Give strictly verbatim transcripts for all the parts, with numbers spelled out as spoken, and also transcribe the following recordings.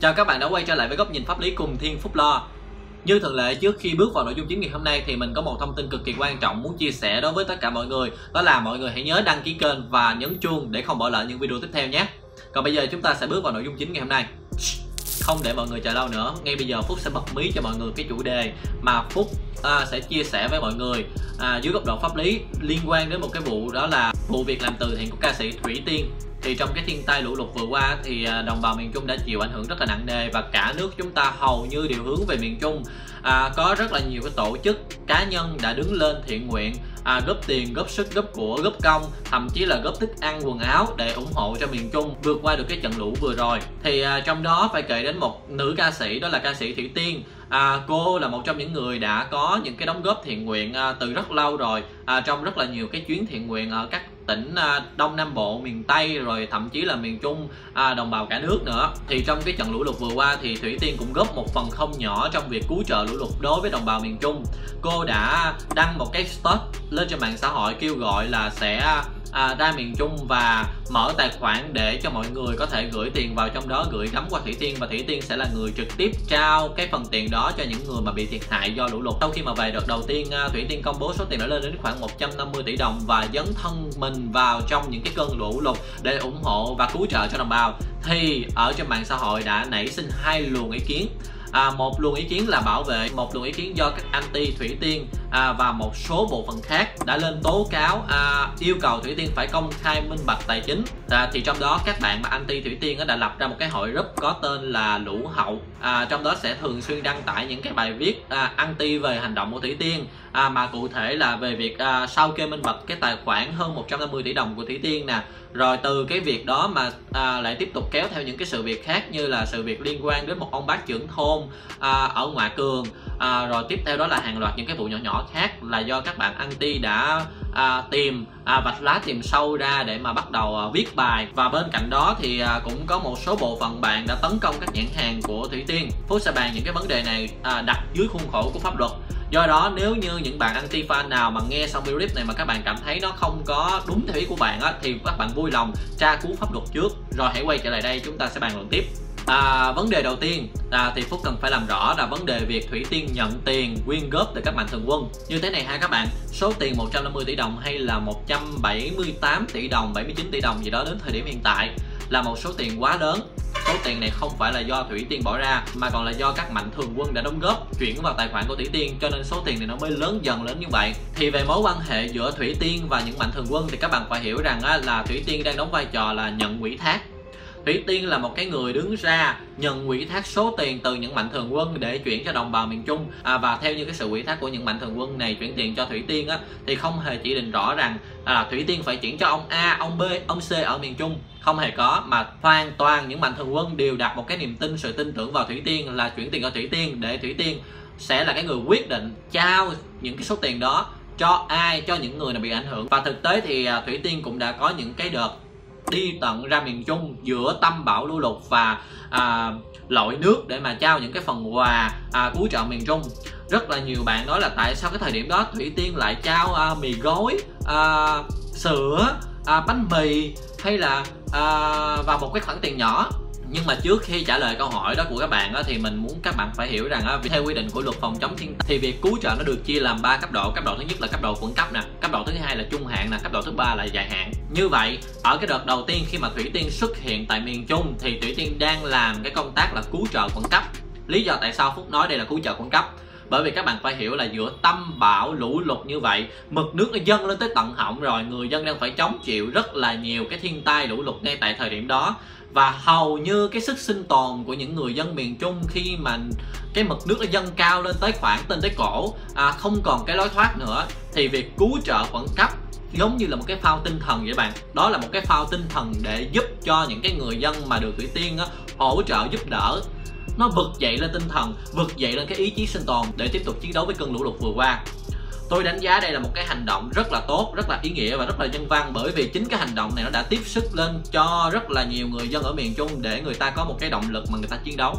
Chào các bạn đã quay trở lại với góc nhìn pháp lý cùng Thiên Phúc Lo. Như thường lệ, trước khi bước vào nội dung chính ngày hôm nay thì mình có một thông tin cực kỳ quan trọng muốn chia sẻ đối với tất cả mọi người. Đó là mọi người hãy nhớ đăng ký kênh và nhấn chuông để không bỏ lỡ những video tiếp theo nhé. Còn bây giờ chúng ta sẽ bước vào nội dung chính ngày hôm nay. Không để mọi người chờ lâu nữa, ngay bây giờ Phúc sẽ bật mí cho mọi người cái chủ đề mà Phúc à, sẽ chia sẻ với mọi người à, dưới góc độ pháp lý liên quan đến một cái vụ, đó là vụ việc làm từ thiện của ca sĩ Thủy Tiên. Thì trong cái thiên tai lũ lụt vừa qua thì đồng bào miền Trung đã chịu ảnh hưởng rất là nặng nề, và cả nước chúng ta hầu như đều hướng về miền Trung. À, có rất là nhiều cái tổ chức cá nhân đã đứng lên thiện nguyện, à, góp tiền, góp sức, góp của, góp công, thậm chí là góp thức ăn, quần áo để ủng hộ cho miền Trung vượt qua được cái trận lũ vừa rồi. Thì à, trong đó phải kể đến một nữ ca sĩ, đó là ca sĩ Thủy Tiên. À, cô là một trong những người đã có những cái đóng góp thiện nguyện à, từ rất lâu rồi, à, trong rất là nhiều cái chuyến thiện nguyện ở các tỉnh à, Đông Nam Bộ, miền Tây, rồi thậm chí là miền Trung, à, đồng bào cả nước nữa. Thì trong cái trận lũ lụt vừa qua thì Thủy Tiên cũng góp một phần không nhỏ trong việc cứu trợ lũ lụt đối với đồng bào miền Trung. Cô đã đăng một cái post lên trên mạng xã hội kêu gọi là sẽ À, ra miền Trung và mở tài khoản để cho mọi người có thể gửi tiền vào trong đó, gửi gắm qua Thủy Tiên, và Thủy Tiên sẽ là người trực tiếp trao cái phần tiền đó cho những người mà bị thiệt hại do lũ lụt. Sau khi mà về đợt đầu tiên, Thủy Tiên công bố số tiền đã lên đến khoảng một trăm năm mươi tỷ đồng và dấn thân mình vào trong những cái cơn lũ lụt để ủng hộ và cứu trợ cho đồng bào. Thì ở trên mạng xã hội đã nảy sinh hai luồng ý kiến. À, một luồng ý kiến là bảo vệ, một luồng ý kiến do các anti Thủy Tiên, à, và một số bộ phận khác đã lên tố cáo, à, yêu cầu Thủy Tiên phải công khai minh bạch tài chính. À, thì trong đó các bạn mà anti Thủy Tiên đã lập ra một cái hội group có tên là Lũ Hậu. À, trong đó sẽ thường xuyên đăng tải những cái bài viết à, anti về hành động của Thủy Tiên, à, mà cụ thể là về việc à, sao kê minh bạch cái tài khoản hơn một trăm năm mươi tỷ đồng của Thủy Tiên nè. Rồi từ cái việc đó mà à, lại tiếp tục kéo theo những cái sự việc khác, như là sự việc liên quan đến một ông bác trưởng thôn à, ở Ngoại Cường, à, rồi tiếp theo đó là hàng loạt những cái vụ nhỏ nhỏ khác là do các bạn anti đã à, tìm à, vạch lá tìm sâu ra để mà bắt đầu à, viết bài. Và bên cạnh đó thì à, cũng có một số bộ phận bạn đã tấn công các nhãn hàng của Thủy Tiên. Phúc sẽ bàn những cái vấn đề này à, đặt dưới khuôn khổ của pháp luật. Do đó nếu như những bạn anti fan nào mà nghe xong video clip này mà các bạn cảm thấy nó không có đúng theo ý của bạn á, thì các bạn vui lòng tra cứu pháp luật trước rồi hãy quay trở lại đây chúng ta sẽ bàn luận tiếp. À, vấn đề đầu tiên à, thì Phúc cần phải làm rõ là vấn đề việc Thủy Tiên nhận tiền quyên góp từ các mạnh thường quân như thế này ha các bạn. Số tiền một trăm năm mươi tỷ đồng hay là một trăm bảy mươi tám tỷ đồng, bảy mươi chín tỷ đồng gì đó đến thời điểm hiện tại là một số tiền quá lớn. Số tiền này không phải là do Thủy Tiên bỏ ra mà còn là do các mạnh thường quân đã đóng góp chuyển vào tài khoản của Thủy Tiên, cho nên số tiền này nó mới lớn dần lớn như vậy. Thì về mối quan hệ giữa Thủy Tiên và những mạnh thường quân thì các bạn phải hiểu rằng á, là Thủy Tiên đang đóng vai trò là nhận ủy thác. Thủy Tiên là một cái người đứng ra nhận ủy thác số tiền từ những mạnh thường quân để chuyển cho đồng bào miền Trung, à, và theo như cái sự ủy thác của những mạnh thường quân này chuyển tiền cho Thủy Tiên á, thì không hề chỉ định rõ rằng à, Thủy Tiên phải chuyển cho ông A, ông B, ông C ở miền Trung. Không hề có, mà hoàn toàn những mạnh thường quân đều đặt một cái niềm tin, sự tin tưởng vào Thủy Tiên là chuyển tiền cho Thủy Tiên để Thủy Tiên sẽ là cái người quyết định trao những cái số tiền đó cho ai, cho những người nào bị ảnh hưởng. Và thực tế thì à, Thủy Tiên cũng đã có những cái đợt đi tận ra miền Trung giữa tâm bão lũ lụt và à, lội nước để mà trao những cái phần quà à, cứu trợ miền Trung. Rất là nhiều bạn nói là tại sao cái thời điểm đó Thủy Tiên lại trao à, mì gói, à, sữa, à, bánh mì hay là à, vào một cái khoản tiền nhỏ. Nhưng mà trước khi trả lời câu hỏi đó của các bạn á, thì mình muốn các bạn phải hiểu rằng á, theo quy định của luật phòng chống thiên tai thì việc cứu trợ nó được chia làm ba cấp độ. Cấp độ thứ nhất là cấp độ khẩn cấp nè, cấp độ thứ hai là trung hạn nè, cấp độ thứ ba là dài hạn. Như vậy ở cái đợt đầu tiên khi mà Thủy Tiên xuất hiện tại miền Trung thì Thủy Tiên đang làm cái công tác là cứu trợ khẩn cấp. Lý do tại sao Phúc nói đây là cứu trợ khẩn cấp? Bởi vì các bạn phải hiểu là giữa tâm bão lũ lụt như vậy, mực nước nó dâng lên tới tận họng rồi, người dân đang phải chống chịu rất là nhiều cái thiên tai lũ lụt ngay tại thời điểm đó. Và hầu như cái sức sinh tồn của những người dân miền Trung khi mà cái mực nước nó dâng cao lên tới khoảng tên tới cổ, à, không còn cái lối thoát nữa, thì việc cứu trợ khẩn cấp giống như là một cái phao tinh thần vậy bạn. Đó là một cái phao tinh thần để giúp cho những cái người dân mà được Thủy Tiên á, hỗ trợ giúp đỡ, nó vực dậy lên tinh thần, vực dậy lên cái ý chí sinh tồn để tiếp tục chiến đấu với cơn lũ lụt vừa qua. Tôi đánh giá đây là một cái hành động rất là tốt, rất là ý nghĩa và rất là nhân văn, bởi vì chính cái hành động này nó đã tiếp sức lên cho rất là nhiều người dân ở miền Trung để người ta có một cái động lực mà người ta chiến đấu.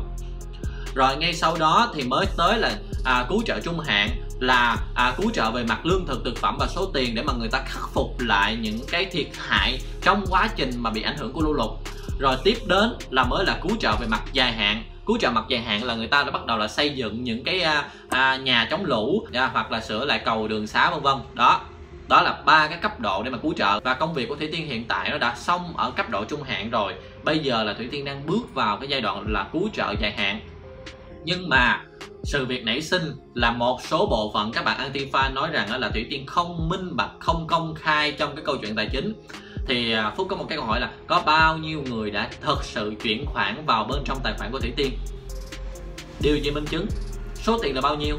Rồi ngay sau đó thì mới tới là à, cứu trợ trung hạn, là à, cứu trợ về mặt lương thực thực phẩm và số tiền để mà người ta khắc phục lại những cái thiệt hại trong quá trình mà bị ảnh hưởng của lũ lụt. Rồi tiếp đến là mới là cứu trợ về mặt dài hạn, Cứu trợ mặt dài hạn là người ta đã bắt đầu là xây dựng những cái à, à, nhà chống lũ à, hoặc là sửa lại cầu đường xá vân vân. Đó, đó là ba cái cấp độ để mà cứu trợ. Và công việc của Thủy Tiên hiện tại nó đã xong ở cấp độ trung hạn rồi. Bây giờ là Thủy Tiên đang bước vào cái giai đoạn là cứu trợ dài hạn. Nhưng mà sự việc nảy sinh là một số bộ phận các bạn anti-fan nói rằng là Thủy Tiên không minh bạch, không công khai trong cái câu chuyện tài chính. Thì Phúc có một cái câu hỏi là có bao nhiêu người đã thật sự chuyển khoản vào bên trong tài khoản của Thủy Tiên? Điều gì minh chứng? Số tiền là bao nhiêu?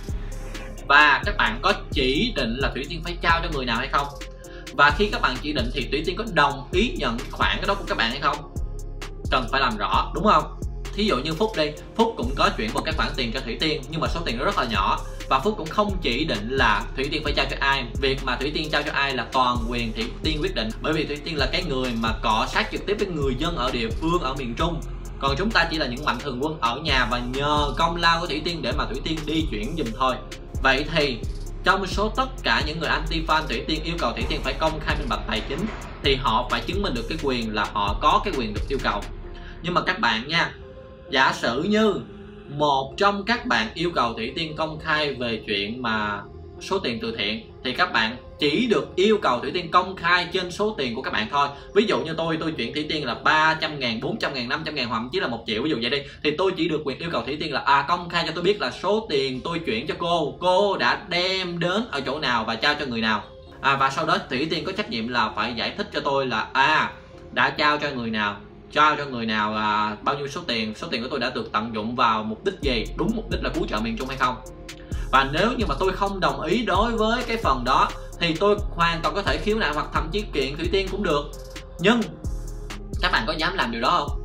Và các bạn có chỉ định là Thủy Tiên phải trao cho người nào hay không? Và khi các bạn chỉ định thì Thủy Tiên có đồng ý nhận cái khoản cái đó của các bạn hay không? Cần phải làm rõ, đúng không? Thí dụ như Phúc đây, Phúc cũng có chuyển một cái khoản tiền cho Thủy Tiên, nhưng mà số tiền nó rất là nhỏ. Và Phúc cũng không chỉ định là Thủy Tiên phải trao cho ai. Việc mà Thủy Tiên trao cho ai là toàn quyền Thủy Tiên quyết định. Bởi vì Thủy Tiên là cái người mà cọ sát trực tiếp với người dân ở địa phương, ở miền Trung. Còn chúng ta chỉ là những mạnh thường quân ở nhà và nhờ công lao của Thủy Tiên để mà Thủy Tiên đi chuyển giùm thôi. Vậy thì trong số tất cả những người anti-fan Thủy Tiên yêu cầu Thủy Tiên phải công khai minh bạch tài chính thì họ phải chứng minh được cái quyền là họ có cái quyền được yêu cầu. Nhưng mà các bạn nha, giả sử như một trong các bạn yêu cầu Thủy Tiên công khai về chuyện mà số tiền từ thiện thì các bạn chỉ được yêu cầu Thủy Tiên công khai trên số tiền của các bạn thôi. Ví dụ như tôi, tôi chuyển Thủy Tiên là ba trăm ngàn, bốn trăm ngàn, năm trăm ngàn hoặc thậm chí là một triệu, ví dụ vậy đi. Thì tôi chỉ được quyền yêu cầu Thủy Tiên là à công khai cho tôi biết là số tiền tôi chuyển cho cô, cô đã đem đến ở chỗ nào và trao cho người nào. À, và sau đó Thủy Tiên có trách nhiệm là phải giải thích cho tôi là à đã trao cho người nào, trao cho người nào là bao nhiêu số tiền, số tiền của tôi đã được tận dụng vào mục đích gì, đúng mục đích là cứu trợ miền Trung hay không. Và nếu như mà tôi không đồng ý đối với cái phần đó thì tôi hoàn toàn có thể khiếu nại hoặc thậm chí kiện Thủy Tiên cũng được. Nhưng các bạn có dám làm điều đó không?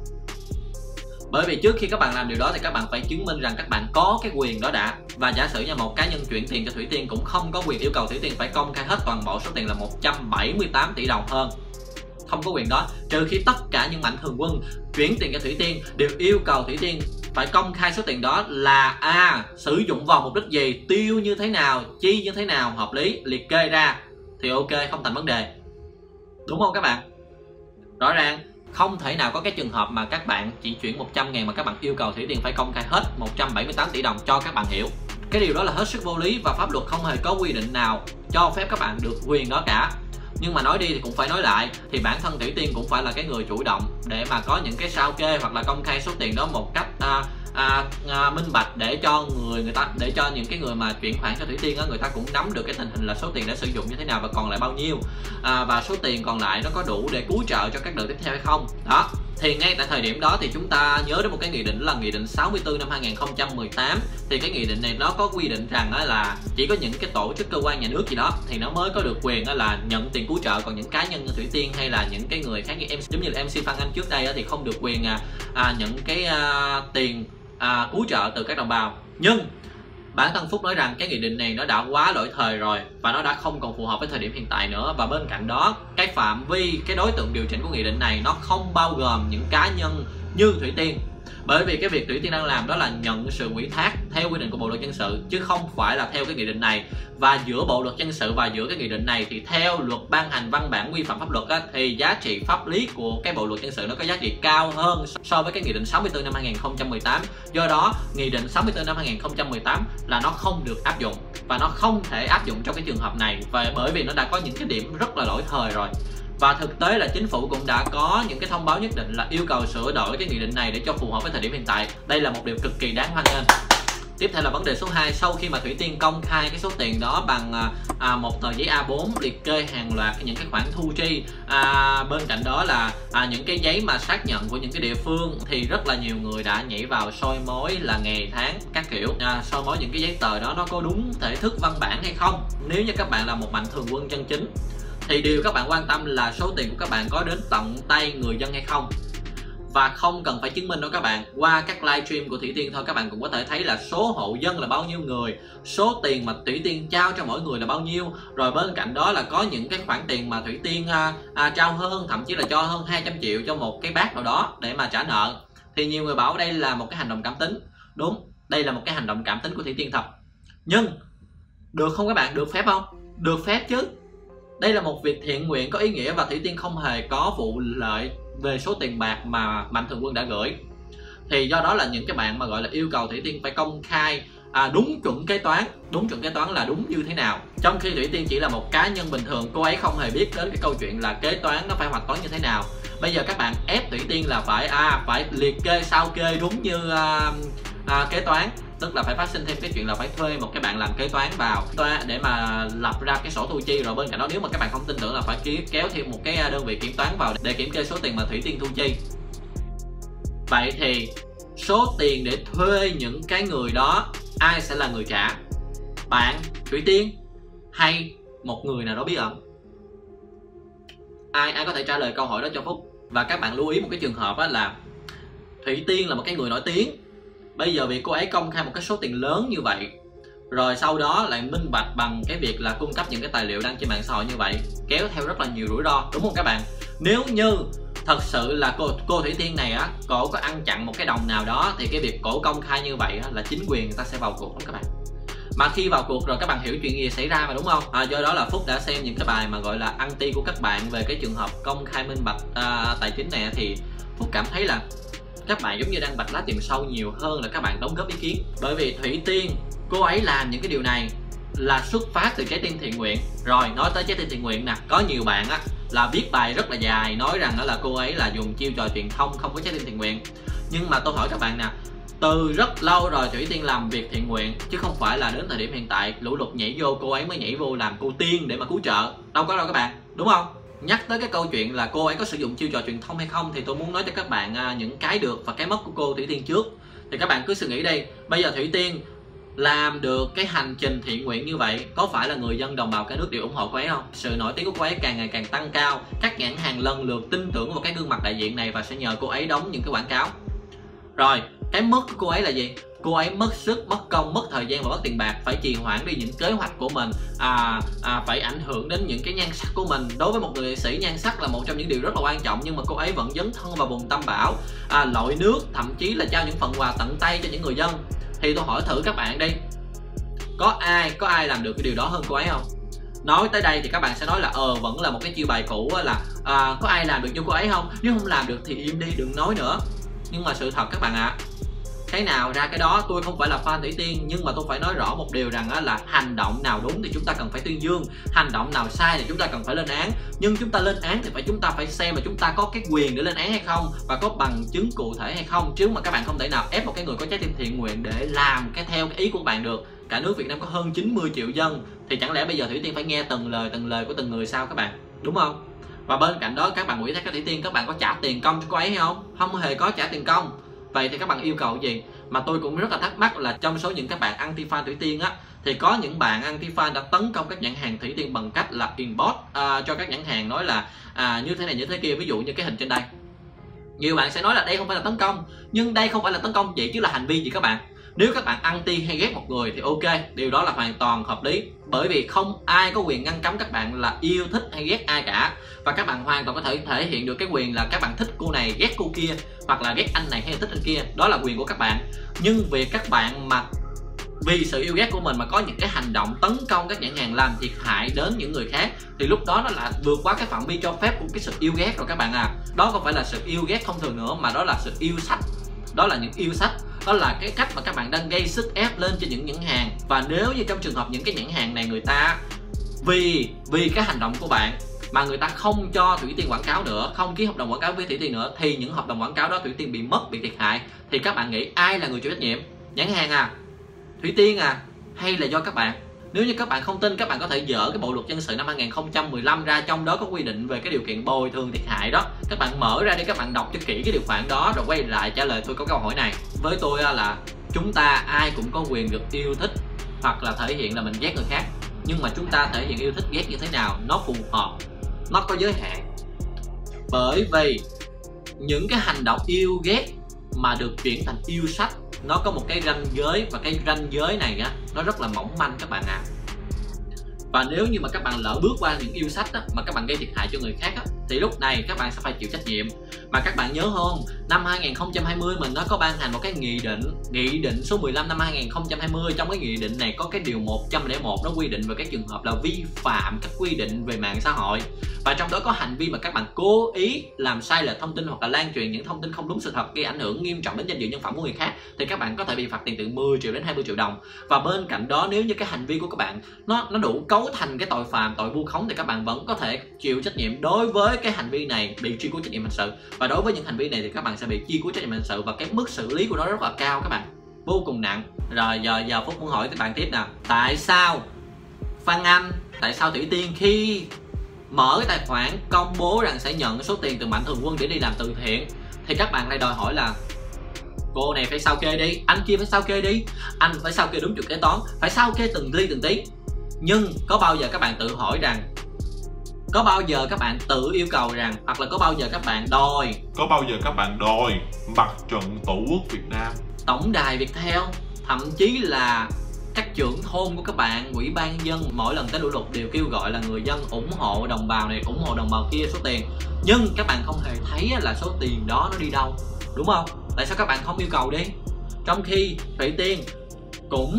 Bởi vì trước khi các bạn làm điều đó thì các bạn phải chứng minh rằng các bạn có cái quyền đó đã. Và giả sử như một cá nhân chuyển tiền cho Thủy Tiên cũng không có quyền yêu cầu Thủy Tiên phải công khai hết toàn bộ số tiền là một trăm bảy mươi tám tỷ đồng hơn. Không có quyền đó, trừ khi tất cả những mạnh thường quân chuyển tiền cho Thủy Tiên đều yêu cầu Thủy Tiên phải công khai số tiền đó là à sử dụng vào mục đích gì, tiêu như thế nào, chi như thế nào hợp lý, liệt kê ra thì ok, không thành vấn đề. Đúng không các bạn? Rõ ràng không thể nào có cái trường hợp mà các bạn chỉ chuyển một trăm ngàn mà các bạn yêu cầu Thủy Tiên phải công khai hết một trăm bảy mươi tám tỷ đồng cho các bạn hiểu. Cái điều đó là hết sức vô lý và pháp luật không hề có quy định nào cho phép các bạn được quyền đó cả. Nhưng mà nói đi thì cũng phải nói lại, thì bản thân Thủy Tiên cũng phải là cái người chủ động để mà có những cái sao kê hoặc là công khai số tiền đó một cách à, à, à, minh bạch để cho người người ta để cho những cái người mà chuyển khoản cho Thủy Tiên á, người ta cũng nắm được cái tình hình là số tiền đã sử dụng như thế nào và còn lại bao nhiêu, à, và số tiền còn lại nó có đủ để cứu trợ cho các đợt tiếp theo hay không. Đó, thì ngay tại thời điểm đó thì chúng ta nhớ đến một cái nghị định là nghị định sáu mươi tư năm hai nghìn không trăm mười tám. Thì cái nghị định này nó có quy định rằng là chỉ có những cái tổ chức cơ quan nhà nước gì đó thì nó mới có được quyền là nhận tiền cứu trợ, còn những cá nhân như Thủy Tiên hay là những cái người khác như em giống như là em xê Phan Anh trước đây thì không được quyền à, nhận cái à, tiền à, cứu trợ từ các đồng bào. Nhưng bản thân Phúc nói rằng cái nghị định này nó đã quá lỗi thời rồi và nó đã không còn phù hợp với thời điểm hiện tại nữa. Và bên cạnh đó, cái phạm vi, cái đối tượng điều chỉnh của nghị định này nó không bao gồm những cá nhân như Thủy Tiên. Bởi vì cái việc Thủy Tiên đang làm đó là nhận sự ủy thác theo quy định của Bộ luật dân sự chứ không phải là theo cái nghị định này. Và giữa Bộ luật dân sự và giữa cái nghị định này thì theo luật ban hành văn bản quy phạm pháp luật á, thì giá trị pháp lý của cái Bộ luật dân sự nó có giá trị cao hơn so với cái nghị định sáu mươi tư năm hai nghìn không trăm mười tám. Do đó nghị định sáu mươi tư năm hai nghìn không trăm mười tám là nó không được áp dụng và nó không thể áp dụng trong cái trường hợp này, và bởi vì nó đã có những cái điểm rất là lỗi thời rồi. Và thực tế là chính phủ cũng đã có những cái thông báo nhất định là yêu cầu sửa đổi cái nghị định này để cho phù hợp với thời điểm hiện tại. Đây là một điều cực kỳ đáng hoan nghênh. Tiếp theo là vấn đề số hai, sau khi mà Thủy Tiên công khai cái số tiền đó bằng à, một tờ giấy A bốn liệt kê hàng loạt những cái khoản thu chi, à, bên cạnh đó là à, những cái giấy mà xác nhận của những cái địa phương, thì rất là nhiều người đã nhảy vào soi mối là ngày tháng các kiểu, à, soi mối những cái giấy tờ đó nó có đúng thể thức văn bản hay không. Nếu như các bạn là một mạnh thường quân chân chính thì điều các bạn quan tâm là số tiền của các bạn có đến tận tay người dân hay không. Và không cần phải chứng minh đâu các bạn, qua các livestream của Thủy Tiên thôi các bạn cũng có thể thấy là số hộ dân là bao nhiêu người, số tiền mà Thủy Tiên trao cho mỗi người là bao nhiêu. Rồi bên cạnh đó là có những cái khoản tiền mà Thủy Tiên à, à, trao hơn, thậm chí là cho hơn hai trăm triệu cho một cái bác nào đó để mà trả nợ. Thì nhiều người bảo đây là một cái hành động cảm tính. Đúng, đây là một cái hành động cảm tính của Thủy Tiên thật. Nhưng được không các bạn, được phép không? Được phép chứ. Đây là một việc thiện nguyện có ý nghĩa và Thủy Tiên không hề có vụ lợi về số tiền bạc mà mạnh thường quân đã gửi. Thì do đó là những cái bạn mà gọi là yêu cầu Thủy Tiên phải công khai à, đúng chuẩn kế toán. Đúng chuẩn kế toán là đúng như thế nào, trong khi Thủy Tiên chỉ là một cá nhân bình thường, cô ấy không hề biết đến cái câu chuyện là kế toán nó phải hoạch toán như thế nào. Bây giờ các bạn ép Thủy Tiên là phải à phải liệt kê sao kê đúng như à, à, kế toán, tức là phải phát sinh thêm cái chuyện là phải thuê một cái bạn làm kế toán vào để mà lập ra cái sổ thu chi. Rồi bên cạnh đó nếu mà các bạn không tin tưởng là phải kéo thêm một cái đơn vị kiểm toán vào để kiểm kê số tiền mà Thủy Tiên thu chi. Vậy thì số tiền để thuê những cái người đó ai sẽ là người trả? Bạn, Thủy Tiên hay một người nào đó bí ẩn? Ai ai có thể trả lời câu hỏi đó cho Phúc? Và các bạn lưu ý một cái trường hợp là Thủy Tiên là một cái người nổi tiếng. Bây giờ vì cô ấy công khai một cái số tiền lớn như vậy, rồi sau đó lại minh bạch bằng cái việc là cung cấp những cái tài liệu đăng trên mạng xã hội như vậy, kéo theo rất là nhiều rủi ro, đúng không các bạn? Nếu như thật sự là cô cô Thủy Tiên này á, cổ có ăn chặn một cái đồng nào đó thì cái việc cổ công khai như vậy á, là chính quyền người ta sẽ vào cuộc đó các bạn. Mà khi vào cuộc rồi các bạn hiểu chuyện gì xảy ra mà, đúng không? À, do đó là Phúc đã xem những cái bài mà gọi là anti của các bạn về cái trường hợp công khai minh bạch à, tài chính này, thì Phúc cảm thấy là các bạn giống như đang bạch lá tìm sâu nhiều hơn là các bạn đóng góp ý kiến. Bởi vì Thủy Tiên, cô ấy làm những cái điều này là xuất phát từ trái tim thiện nguyện. Rồi nói tới trái tim thiện nguyện nè, có nhiều bạn á là viết bài rất là dài nói rằng đó là cô ấy là dùng chiêu trò truyền thông, không có trái tim thiện nguyện. Nhưng mà tôi hỏi các bạn nè, từ rất lâu rồi Thủy Tiên làm việc thiện nguyện, chứ không phải là đến thời điểm hiện tại lũ lụt nhảy vô cô ấy mới nhảy vô làm cô tiên để mà cứu trợ. Đâu có đâu các bạn, đúng không? Nhắc tới cái câu chuyện là cô ấy có sử dụng chiêu trò truyền thông hay không thì tôi muốn nói cho các bạn à, những cái được và cái mất của cô Thủy Tiên trước. Thì các bạn cứ suy nghĩ đây, bây giờ Thủy Tiên làm được cái hành trình thiện nguyện như vậy, có phải là người dân đồng bào cả nước đều ủng hộ cô ấy không? Sự nổi tiếng của cô ấy càng ngày càng tăng cao, các nhãn hàng lần lượt tin tưởng vào cái gương mặt đại diện này và sẽ nhờ cô ấy đóng những cái quảng cáo. Rồi cái mất của cô ấy là gì? Cô ấy mất sức, mất công, mất thời gian và mất tiền bạc, phải trì hoãn đi những kế hoạch của mình, à, à, phải ảnh hưởng đến những cái nhan sắc của mình. Đối với một người nghệ sĩ, nhan sắc là một trong những điều rất là quan trọng, nhưng mà cô ấy vẫn dấn thân vào vùng tâm bão, à, lội nước, thậm chí là trao những phần quà tận tay cho những người dân. Thì tôi hỏi thử các bạn đi, có ai có ai làm được cái điều đó hơn cô ấy không? Nói tới đây thì các bạn sẽ nói là ờ vẫn là một cái chiêu bài cũ là à, có ai làm được như cô ấy không? Nếu không làm được thì im đi, đừng nói nữa. Nhưng mà sự thật các bạn ạ, à, cái nào ra cái đó. Tôi không phải là fan Thủy Tiên, nhưng mà tôi phải nói rõ một điều rằng á, là hành động nào đúng thì chúng ta cần phải tuyên dương, hành động nào sai thì chúng ta cần phải lên án. Nhưng chúng ta lên án thì phải chúng ta phải xem là chúng ta có cái quyền để lên án hay không, và có bằng chứng cụ thể hay không. Chứ mà các bạn không thể nào ép một cái người có trái tim thiện nguyện để làm cái theo cái ý của bạn được. Cả nước Việt Nam có hơn chín mươi triệu dân, thì chẳng lẽ bây giờ Thủy Tiên phải nghe từng lời từng lời của từng người sao các bạn, đúng không? Và bên cạnh đó các bạn ủy thác cho Thủy Tiên, các bạn có trả tiền công cho cô ấy hay không? Không hề có trả tiền công. Vậy thì các bạn yêu cầu gì? Mà tôi cũng rất là thắc mắc là trong số những các bạn anti fan Thủy Tiên á, thì có những bạn anti fan đã tấn công các nhãn hàng Thủy Tiên bằng cách là inbox à, cho các nhãn hàng, nói là à, như thế này như thế kia. Ví dụ như cái hình trên đây, nhiều bạn sẽ nói là đây không phải là tấn công, nhưng đây không phải là tấn công vậy chứ là hành vi gì các bạn? Nếu các bạn anti hay ghét một người thì ok, điều đó là hoàn toàn hợp lý, bởi vì không ai có quyền ngăn cấm các bạn là yêu thích hay ghét ai cả. Và các bạn hoàn toàn có thể thể hiện được cái quyền là các bạn thích cô này, ghét cô kia, hoặc là ghét anh này hay thích anh kia, đó là quyền của các bạn. Nhưng việc các bạn mà vì sự yêu ghét của mình mà có những cái hành động tấn công các nhãn hàng làm thiệt hại đến những người khác, thì lúc đó nó là vượt quá cái phạm vi cho phép của cái sự yêu ghét rồi các bạn à. Đó không phải là sự yêu ghét thông thường nữa, mà đó là sự yêu sách. Đó là những yêu sách, đó là cái cách mà các bạn đang gây sức ép lên cho những nhãn hàng. Và nếu như trong trường hợp những cái nhãn hàng này người ta vì vì cái hành động của bạn mà người ta không cho Thủy Tiên quảng cáo nữa, không ký hợp đồng quảng cáo với Thủy Tiên nữa, thì những hợp đồng quảng cáo đó Thủy Tiên bị mất, bị thiệt hại, thì các bạn nghĩ ai là người chịu trách nhiệm? Nhãn hàng à? Thủy Tiên à? Hay là do các bạn? Nếu như các bạn không tin, các bạn có thể dỡ cái bộ luật dân sự năm hai nghìn không trăm mười lăm ra, trong đó có quy định về cái điều kiện bồi thường thiệt hại đó. Các bạn mở ra đi, các bạn đọc cho kỹ cái điều khoản đó rồi quay lại trả lời tôi có câu hỏi này. Với tôi là chúng ta ai cũng có quyền được yêu thích hoặc là thể hiện là mình ghét người khác, nhưng mà chúng ta thể hiện yêu thích ghét như thế nào nó phù hợp, nó có giới hạn. Bởi vì những cái hành động yêu ghét mà được chuyển thành yêu sách, nó có một cái ranh giới, và cái ranh giới này á nó rất là mỏng manh các bạn ạ. À. Và nếu như mà các bạn lỡ bước qua những yêu sách á, mà các bạn gây thiệt hại cho người khác á, thì lúc này các bạn sẽ phải chịu trách nhiệm. Mà các bạn nhớ không, năm hai nghìn không trăm hai mươi mình nó có ban hành một cái nghị định, nghị định số mười lăm năm hai nghìn không trăm hai mươi. Trong cái nghị định này có cái điều một trăm lẻ một, nó quy định về các trường hợp là vi phạm các quy định về mạng xã hội, và trong đó có hành vi mà các bạn cố ý làm sai lệch thông tin hoặc là lan truyền những thông tin không đúng sự thật gây ảnh hưởng nghiêm trọng đến danh dự nhân phẩm của người khác thì các bạn có thể bị phạt tiền từ mười triệu đến hai mươi triệu đồng. Và bên cạnh đó, nếu như cái hành vi của các bạn nó nó đủ cấu thành cái tội phạm, tội vu khống thì các bạn vẫn có thể chịu trách nhiệm đối với cái hành vi này, bị truy cứu trách nhiệm hình sự. Và đối với những hành vi này thì các bạn sẽ bị truy cứu trách nhiệm hình sự, và cái mức xử lý của nó rất là cao các bạn, vô cùng nặng. Rồi giờ giờ Phúc muốn hỏi các bạn tiếp nào, tại sao Phan Anh, tại sao Thủy Tiên khi mở cái tài khoản công bố rằng sẽ nhận số tiền từ Mạnh Thường Quân để đi làm từ thiện thì các bạn lại đòi hỏi là cô này phải sao kê đi, anh kia phải sao kê đi, anh phải sao kê đúng chuẩn kế toán, phải sao kê từng ly từng tí. Nhưng có bao giờ các bạn tự hỏi rằng, có bao giờ các bạn tự yêu cầu rằng, hoặc là có bao giờ các bạn đòi, có bao giờ các bạn đòi mặt trận Tổ quốc Việt Nam, tổng đài Viettel, thậm chí là các trưởng thôn của các bạn, ủy ban nhân dân mỗi lần tới lũ lụt đều kêu gọi là người dân ủng hộ đồng bào này, ủng hộ đồng bào kia số tiền, nhưng các bạn không hề thấy là số tiền đó nó đi đâu, đúng không? Tại sao các bạn không yêu cầu đi? Trong khi Thủy Tiên cũng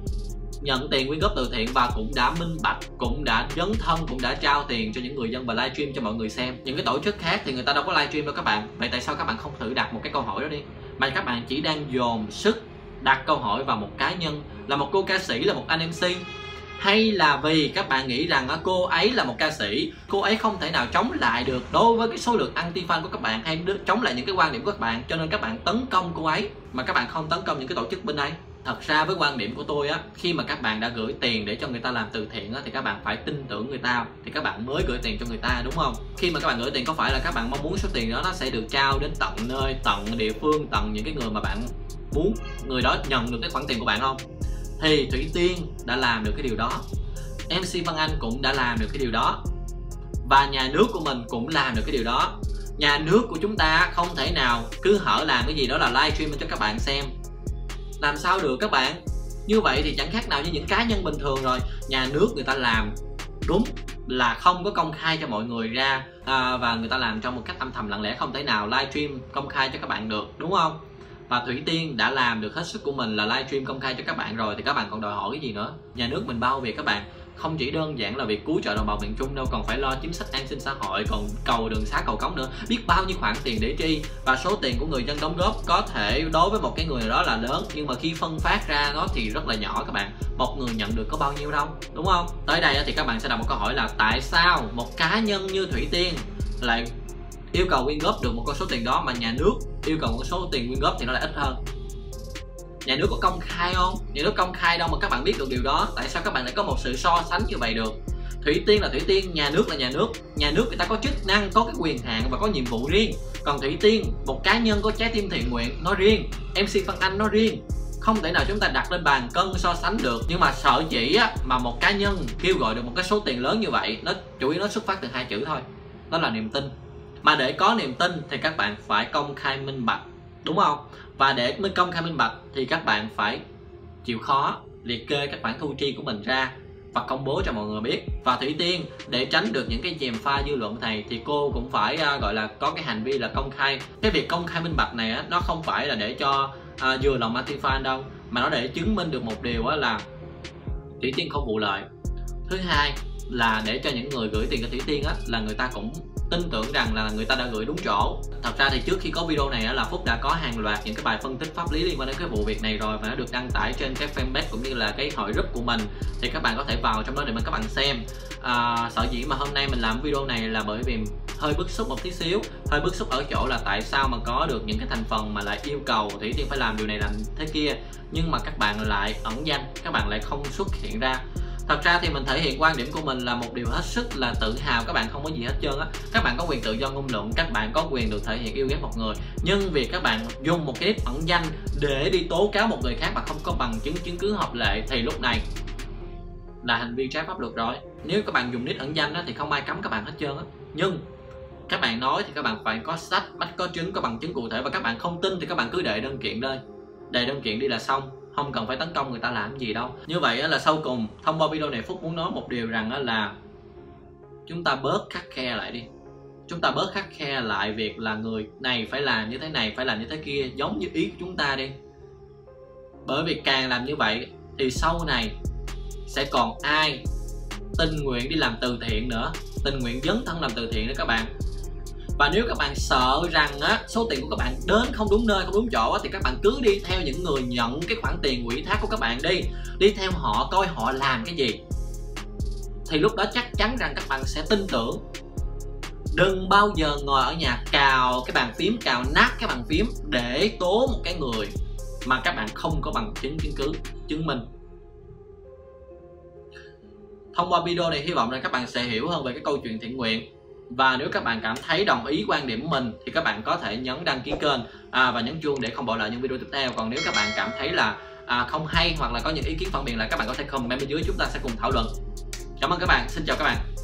nhận tiền quyên góp từ thiện và cũng đã minh bạch, cũng đã dấn thân, cũng đã trao tiền cho những người dân và livestream cho mọi người xem. Những cái tổ chức khác thì người ta đâu có livestream đâu các bạn. Vậy tại sao các bạn không thử đặt một cái câu hỏi đó đi, mà các bạn chỉ đang dồn sức đặt câu hỏi vào một cá nhân, là một cô ca sĩ, là một anh em xê? Hay là vì các bạn nghĩ rằng cô ấy là một ca sĩ, cô ấy không thể nào chống lại được đối với cái số lượng anti-fan của các bạn, hay chống lại những cái quan điểm của các bạn, cho nên các bạn tấn công cô ấy mà các bạn không tấn công những cái tổ chức bên đây? Thật ra với quan điểm của tôi á, khi mà các bạn đã gửi tiền để cho người ta làm từ thiện á, thì các bạn phải tin tưởng người ta thì các bạn mới gửi tiền cho người ta, đúng không? Khi mà các bạn gửi tiền có phải là các bạn mong muốn số tiền đó nó sẽ được trao đến tận nơi, tận địa phương, tận những cái người mà bạn muốn người đó nhận được cái khoản tiền của bạn không? Thì Thủy Tiên đã làm được cái điều đó, em xê Văn Anh cũng đã làm được cái điều đó, và nhà nước của mình cũng làm được cái điều đó. Nhà nước của chúng ta không thể nào cứ hở làm cái gì đó là livestream cho các bạn xem, làm sao được các bạn? Như vậy thì chẳng khác nào như những cá nhân bình thường rồi. Nhà nước người ta làm đúng là không có công khai cho mọi người ra, à, và người ta làm trong một cách âm thầm lặng lẽ, không thể nào livestream công khai cho các bạn được, đúng không? Và Thủy Tiên đã làm được hết sức của mình là livestream công khai cho các bạn rồi, thì các bạn còn đòi hỏi cái gì nữa? Nhà nước mình bao việc các bạn, không chỉ đơn giản là việc cứu trợ đồng bào miền Trung đâu, còn phải lo chính sách an sinh xã hội, còn cầu đường xá cầu cống nữa, biết bao nhiêu khoản tiền để chi. Và số tiền của người dân đóng góp có thể đối với một cái người nào đó là lớn, nhưng mà khi phân phát ra nó thì rất là nhỏ các bạn, một người nhận được có bao nhiêu đâu, đúng không? Tới đây thì các bạn sẽ đặt một câu hỏi là tại sao một cá nhân như Thủy Tiên lại yêu cầu quyên góp được một con số tiền đó, mà nhà nước yêu cầu một số tiền quyên góp thì nó lại ít hơn? Nhà nước có công khai không? Nhà nước công khai đâu mà các bạn biết được điều đó? Tại sao các bạn lại có một sự so sánh như vậy được? Thủy Tiên là Thủy Tiên, nhà nước là nhà nước. Nhà nước người ta có chức năng, có cái quyền hạn và có nhiệm vụ riêng. Còn Thủy Tiên, một cá nhân có trái tim thiện nguyện, nó riêng. em xê Văn Anh nó riêng. Không thể nào chúng ta đặt lên bàn cân so sánh được. Nhưng mà sợ chỉ á, mà một cá nhân kêu gọi được một cái số tiền lớn như vậy, nó chủ yếu nó xuất phát từ hai chữ thôi, đó là niềm tin. Mà để có niềm tin thì các bạn phải công khai minh bạch, đúng không? Và để mới công khai minh bạch thì các bạn phải chịu khó liệt kê các khoản thu chi của mình ra và công bố cho mọi người biết. Và Thủy Tiên để tránh được những cái chèm pha dư luận này thì cô cũng phải uh, gọi là có cái hành vi là công khai. Cái việc công khai minh bạch này á, nó không phải là để cho uh, vừa lòng anti-fan đâu, mà nó để chứng minh được một điều á, là Thủy Tiên không vụ lợi. Thứ hai là để cho những người gửi tiền cho Thủy Tiên á, là người ta cũng tin tưởng rằng là người ta đã gửi đúng chỗ. Thật ra thì trước khi có video này á, là Phúc đã có hàng loạt những cái bài phân tích pháp lý liên quan đến cái vụ việc này rồi, và nó được đăng tải trên cái fanpage cũng như là cái hội group của mình, thì các bạn có thể vào trong đó để mà các bạn xem. À, sở dĩ mà hôm nay mình làm video này là bởi vì hơi bức xúc một tí xíu, hơi bức xúc ở chỗ là tại sao mà có được những cái thành phần mà lại yêu cầu Thủy Tiên phải làm điều này làm thế kia, nhưng mà các bạn lại ẩn danh, các bạn lại không xuất hiện ra. Thật ra thì mình thể hiện quan điểm của mình là một điều hết sức là tự hào, các bạn không có gì hết trơn á. Các bạn có quyền tự do ngôn luận, các bạn có quyền được thể hiện yêu ghét một người, nhưng việc các bạn dùng một cái nick ẩn danh để đi tố cáo một người khác mà không có bằng chứng chứng cứ hợp lệ thì lúc này là hành vi trái pháp luật rồi. Nếu các bạn dùng nick ẩn danh á, thì không ai cấm các bạn hết trơn á, nhưng các bạn nói thì các bạn phải có sách, bắt có chứng, có bằng chứng cụ thể, và các bạn không tin thì các bạn cứ đệ đơn kiện đây, đệ đơn kiện đi là xong, không cần phải tấn công người ta làm gì đâu. Như vậy là sau cùng thông qua video này Phúc muốn nói một điều rằng là chúng ta bớt khắt khe lại đi. chúng ta bớt khắt khe lại việc là người này phải làm như thế này, phải làm như thế kia giống như ý của chúng ta đi. Bởi vì càng làm như vậy thì sau này sẽ còn ai tình nguyện đi làm từ thiện nữa, tình nguyện dấn thân làm từ thiện nữa các bạn. Và nếu các bạn sợ rằng á, số tiền của các bạn đến không đúng nơi, không đúng chỗ á, thì các bạn cứ đi theo những người nhận cái khoản tiền ủy thác của các bạn đi. Đi theo họ coi họ làm cái gì. Thì lúc đó chắc chắn rằng các bạn sẽ tin tưởng. Đừng bao giờ ngồi ở nhà cào cái bàn phím, cào nát cái bàn phím để tố một cái người mà các bạn không có bằng chứng chứng cứ chứng minh. Thông qua video này hy vọng rằng các bạn sẽ hiểu hơn về cái câu chuyện thiện nguyện. Và nếu các bạn cảm thấy đồng ý quan điểm của mình thì các bạn có thể nhấn đăng ký kênh à, và nhấn chuông để không bỏ lỡ những video tiếp theo. Còn nếu các bạn cảm thấy là à, không hay hoặc là có những ý kiến phản biện lại, các bạn có thể comment bên dưới, chúng ta sẽ cùng thảo luận. Cảm ơn các bạn, xin chào các bạn.